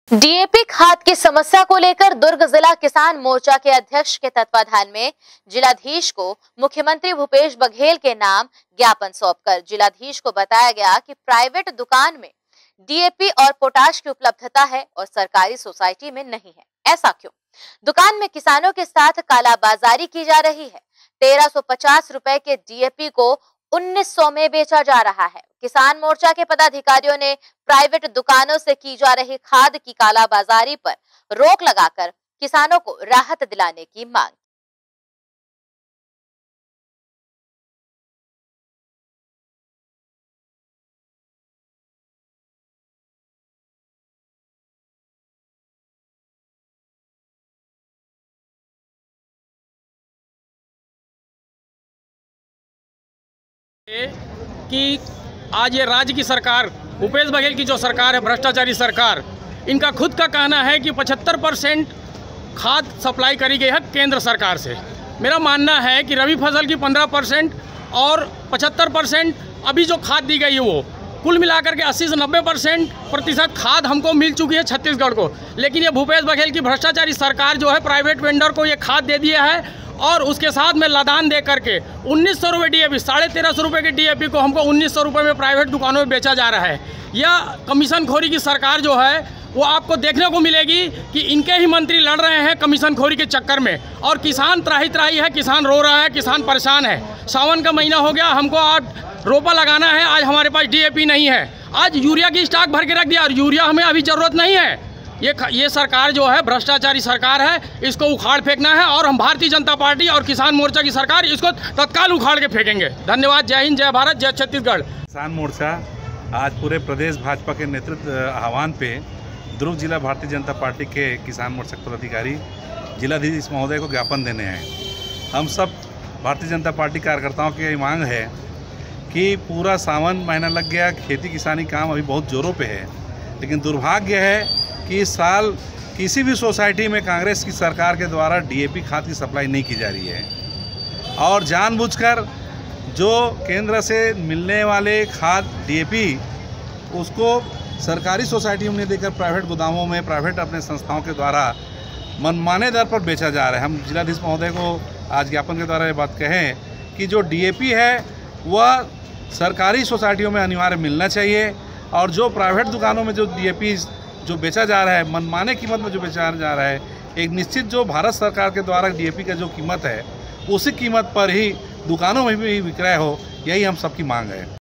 DAP खाद की समस्या को लेकर दुर्ग जिला किसान मोर्चा के अध्यक्ष के तत्वाधान में जिलाधीश को मुख्यमंत्री भूपेश बघेल के नाम ज्ञापन सौंपकर जिलाधीश को बताया गया कि प्राइवेट दुकान में डीएपी और पोटाश की उपलब्धता है और सरकारी सोसाइटी में नहीं है। ऐसा क्यों? दुकान में किसानों के साथ कालाबाजारी की जा रही है। 1350 रुपए के डीएपी को 1900 में बेचा जा रहा है। किसान मोर्चा के पदाधिकारियों ने प्राइवेट दुकानों से की जा रही खाद की कालाबाजारी पर रोक लगाकर किसानों को राहत दिलाने की मांग। कि आज ये राज्य की सरकार, भूपेश बघेल की जो सरकार है, भ्रष्टाचारी सरकार, इनका खुद का कहना है कि 75% खाद सप्लाई करी गई है केंद्र सरकार से। मेरा मानना है कि रबी फसल की 15% और 75% अभी जो खाद दी गई है वो कुल मिलाकर के 80 से 90% खाद हमको मिल चुकी है छत्तीसगढ़ को। लेकिन ये भूपेश बघेल की भ्रष्टाचारी सरकार जो है प्राइवेट वेंडर को ये खाद दे दिया है और उसके साथ में लदान दे करके 1900 रुपये डीएपी, 1350 रुपये की डीएपी को हमको 1900 रुपये में प्राइवेट दुकानों में बेचा जा रहा है। यह कमीशन खोरी की सरकार जो है वो आपको देखने को मिलेगी कि इनके ही मंत्री लड़ रहे हैं कमीशन खोरी के चक्कर में, और किसान त्राही त्राही है, किसान रो रहा है, किसान परेशान है। सावन का महीना हो गया, हमको आज रोपा लगाना है, आज हमारे पास डीएपी नहीं है। आज यूरिया की स्टॉक भर के रख दिया और यूरिया हमें अभी ज़रूरत नहीं है। ये सरकार जो है भ्रष्टाचारी सरकार है, इसको उखाड़ फेंकना है और हम भारतीय जनता पार्टी और किसान मोर्चा की सरकार इसको तत्काल उखाड़ के फेंकेंगे। धन्यवाद। जय हिंद, जय भारत, जय छत्तीसगढ़। किसान मोर्चा आज पूरे प्रदेश भाजपा के नेतृत्व आह्वान पे दुर्ग जिला भारतीय जनता पार्टी के किसान मोर्चा पदाधिकारी जिलाधीश महोदय को ज्ञापन देने हैं। हम सब भारतीय जनता पार्टी कार्यकर्ताओं की मांग है कि पूरा सावन महीना लग गया, खेती किसानी काम अभी बहुत जोरों पे है, लेकिन दुर्भाग्य है कि इस साल किसी भी सोसाइटी में कांग्रेस की सरकार के द्वारा डीएपी खाद की सप्लाई नहीं की जा रही है और जानबूझकर जो केंद्र से मिलने वाले खाद डीएपी उसको सरकारी सोसाइटियों में देकर प्राइवेट गोदामों में, प्राइवेट अपने संस्थाओं के द्वारा मनमाने दर पर बेचा जा रहा है। हम जिलाधीश महोदय को आज ज्ञापन के द्वारा ये बात कहें कि जो डीएपी है वह सरकारी सोसाइटियों में अनिवार्य मिलना चाहिए और जो प्राइवेट दुकानों में जो डीएपी जो बेचा जा रहा है, मनमाने कीमत में जो बेचा जा रहा है, एक निश्चित जो भारत सरकार के द्वारा डीएपी का जो कीमत है उसी कीमत पर ही दुकानों में भी विक्रय हो, यही हम सबकी मांग है।